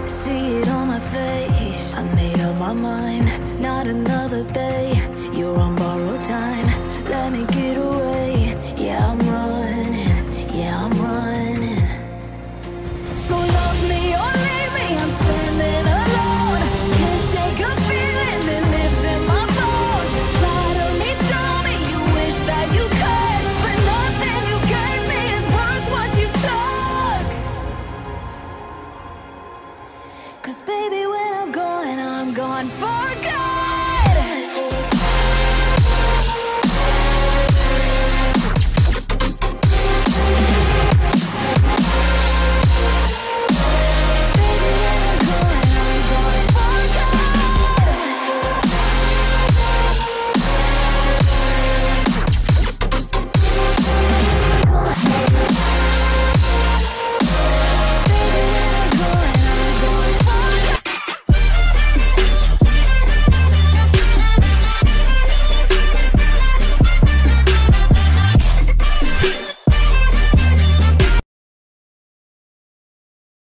See it on my face, I made up my mind. Not another day, you're on